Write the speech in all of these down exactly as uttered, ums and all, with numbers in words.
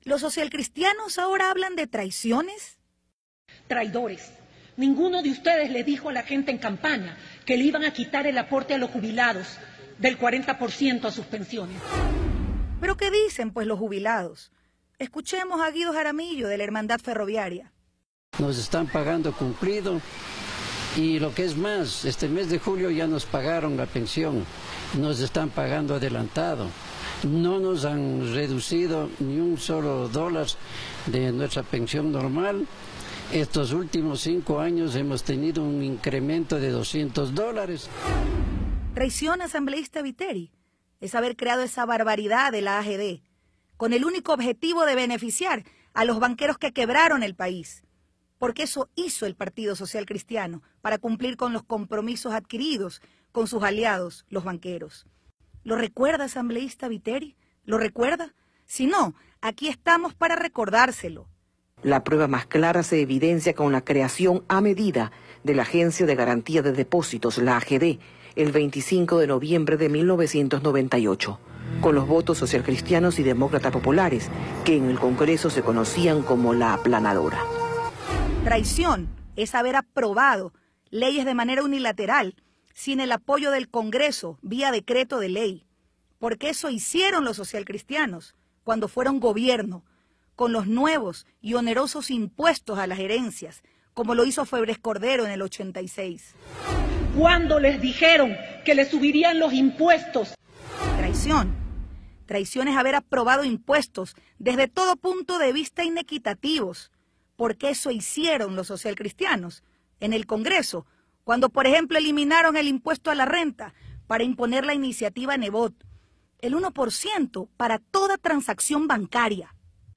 ¿Los socialcristianos ahora hablan de traiciones? Traidores. Ninguno de ustedes le dijo a la gente en campaña que le iban a quitar el aporte a los jubilados del cuarenta por ciento a sus pensiones. ¿Pero qué dicen, pues, los jubilados? Escuchemos a Guido Jaramillo, de la Hermandad Ferroviaria. Nos están pagando cumplido y lo que es más, este mes de julio ya nos pagaron la pensión, nos están pagando adelantado. No nos han reducido ni un solo dólar de nuestra pensión normal. Estos últimos cinco años hemos tenido un incremento de doscientos dólares. Traición, asambleísta Viteri, es haber creado esa barbaridad de la A G D, con el único objetivo de beneficiar a los banqueros que quebraron el país. Porque eso hizo el Partido Social Cristiano, para cumplir con los compromisos adquiridos con sus aliados, los banqueros. ¿Lo recuerda, asambleísta Viteri? ¿Lo recuerda? Si no, aquí estamos para recordárselo. La prueba más clara se evidencia con la creación a medida de la Agencia de Garantía de Depósitos, la A G D, el veinticinco de noviembre de mil novecientos noventa y ocho, con los votos socialcristianos y demócratas populares, que en el Congreso se conocían como la aplanadora. Traición es haber aprobado leyes de manera unilateral, sin el apoyo del Congreso, vía decreto de ley. Porque eso hicieron los socialcristianos cuando fueron gobierno, con los nuevos y onerosos impuestos a las herencias, como lo hizo Febres Cordero en el ochenta y seis. Cuando les dijeron que les subirían los impuestos. Traición. Traición es haber aprobado impuestos desde todo punto de vista inequitativos, porque eso hicieron los socialcristianos en el Congreso, cuando por ejemplo eliminaron el impuesto a la renta para imponer la iniciativa Nebot, el uno por ciento para toda transacción bancaria.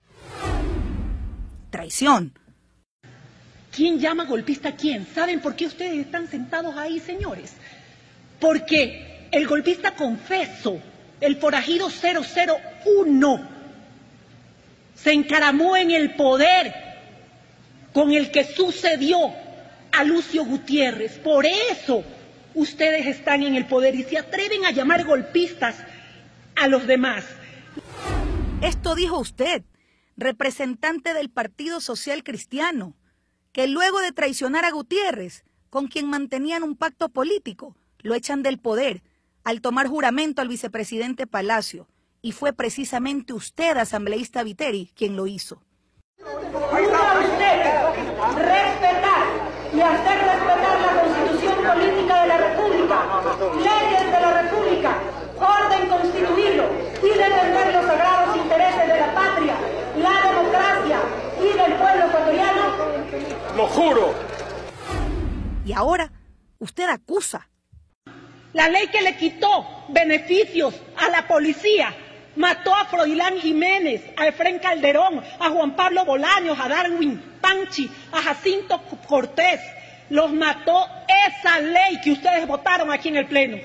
Traición. ¿Quién llama golpista a quién? ¿Saben por qué ustedes están sentados ahí, señores? Porque el golpista confeso, el forajido cero cero uno, se encaramó en el poder con el que sucedió a Lucio Gutiérrez. Por eso ustedes están en el poder y se atreven a llamar golpistas a los demás. Esto dijo usted, representante del Partido Social Cristiano, que luego de traicionar a Gutiérrez, con quien mantenían un pacto político, lo echan del poder al tomar juramento al vicepresidente Palacio. Y fue precisamente usted, asambleísta Viteri, quien lo hizo. Jura a ustedes respetar y hacer respetar la Constitución Política de la República, leyes de la República, orden constituido y defender los sagrados intereses de la patria, la democracia y del pueblo ecuatoriano. ¡Lo juro! Y ahora, usted acusa. La ley que le quitó beneficios a la policía, mató a Froilán Jiménez, a Efrén Calderón, a Juan Pablo Bolaños, a Darwin Panchi, a Jacinto Cortés. Los mató esa ley que ustedes votaron aquí en el Pleno.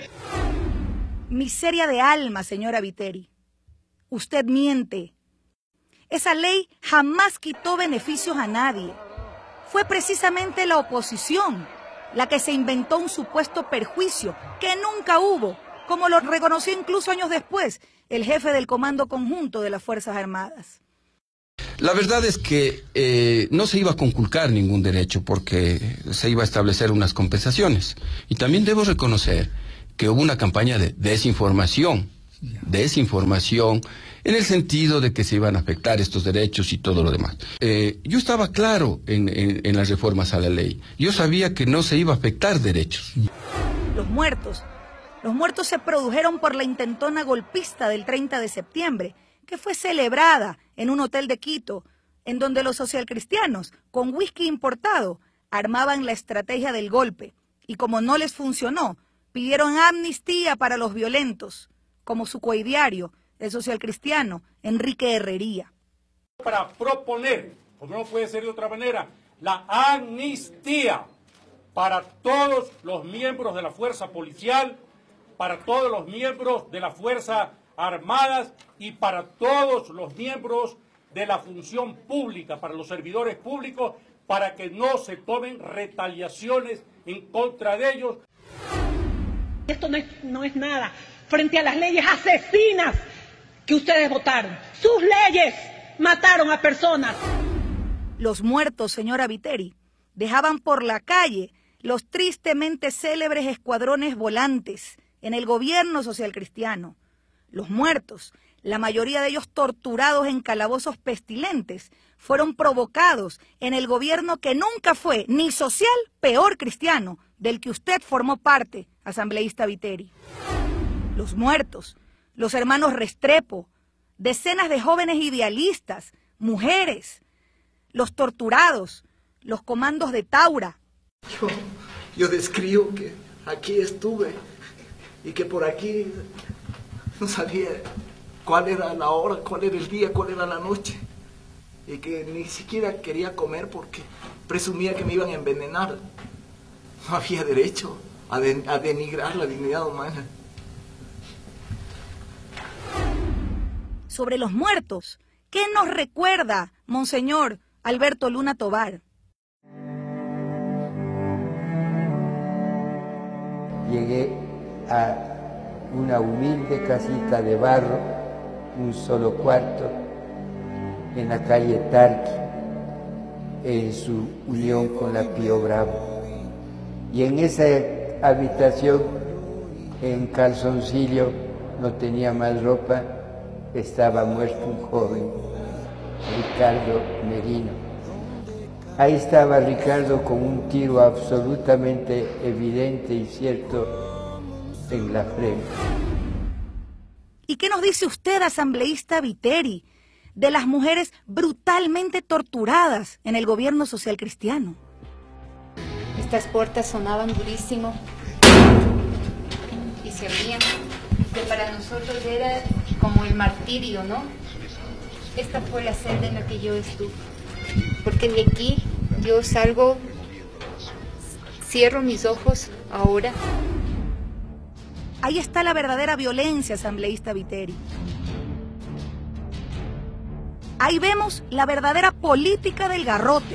Miseria de alma, señora Viteri. Usted miente. Esa ley jamás quitó beneficios a nadie. Fue precisamente la oposición la que se inventó un supuesto perjuicio que nunca hubo, como lo reconoció incluso años después el jefe del Comando Conjunto de las Fuerzas Armadas. La verdad es que eh, no se iba a conculcar ningún derecho porque se iba a establecer unas compensaciones. Y también debo reconocer que hubo una campaña de desinformación, desinformación en el sentido de que se iban a afectar estos derechos y todo lo demás. Eh, yo estaba claro en, en, en las reformas a la ley. Yo sabía que no se iba a afectar derechos. Los muertos. Los muertos se produjeron por la intentona golpista del treinta de septiembre, que fue celebrada en un hotel de Quito, en donde los socialcristianos, con whisky importado, armaban la estrategia del golpe. Y como no les funcionó, pidieron amnistía para los violentos, como su coidiario, el socialcristiano Enrique Herrería. Para proponer, como no puede ser de otra manera, la amnistía para todos los miembros de la fuerza policial, para todos los miembros de la fuerza armadas y para todos los miembros de la función pública, para los servidores públicos, para que no se tomen retaliaciones en contra de ellos. Esto no es, no es nada frente a las leyes asesinas que ustedes votaron. Sus leyes mataron a personas. Los muertos, señora Viteri, dejaban por la calle los tristemente célebres escuadrones volantes en el gobierno social cristiano. Los muertos, la mayoría de ellos torturados en calabozos pestilentes, fueron provocados en el gobierno que nunca fue ni social, peor cristiano, del que usted formó parte, asambleísta Viteri. Los muertos, los hermanos Restrepo, decenas de jóvenes idealistas, mujeres, los torturados, los comandos de Taura. Yo, yo describo que aquí estuve y que por aquí no sabía cuál era la hora, cuál era el día, cuál era la noche. Y que ni siquiera quería comer porque presumía que me iban a envenenar. No había derecho a, de, a denigrar la dignidad humana. Sobre los muertos, ¿qué nos recuerda, Monseñor Alberto Luna Tovar? Llegué a una humilde casita de barro, un solo cuarto, en la calle Tarqui, en su unión con la Pío Bravo. Y en esa habitación, en calzoncillo, no tenía más ropa, estaba muerto un joven, Ricardo Merino. Ahí estaba Ricardo con un tiro absolutamente evidente y cierto en la frente. ¿Y qué nos dice usted, asambleísta Viteri, de las mujeres brutalmente torturadas en el gobierno social cristiano? Estas puertas sonaban durísimo y se abrían, que para nosotros era como el martirio, ¿no? Esta fue la celda en la que yo estuve, porque de aquí yo salgo, cierro mis ojos ahora. Ahí está la verdadera violencia, asambleísta Viteri. Ahí vemos la verdadera política del garrote.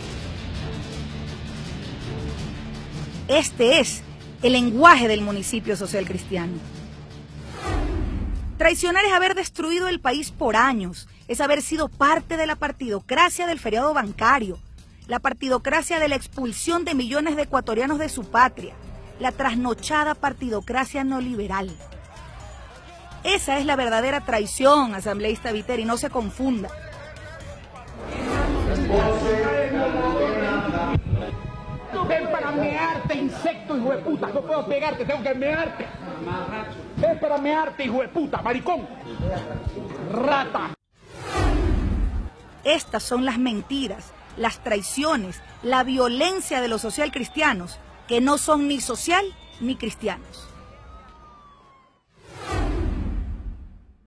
Este es el lenguaje del municipio social cristiano. Traicionar es haber destruido el país por años, es haber sido parte de la partidocracia del feriado bancario, la partidocracia de la expulsión de millones de ecuatorianos de su patria, la trasnochada partidocracia neoliberal. Esa es la verdadera traición, asambleísta Viteri, no se confunda. Ven para mearte, insecto, hijo de puta. No puedo pegarte, tengo que mearte. Ven para mearte, hijo de puta, maricón. Rata. Estas son las mentiras, las traiciones, la violencia de los social cristianos, que no son ni social ni cristianos.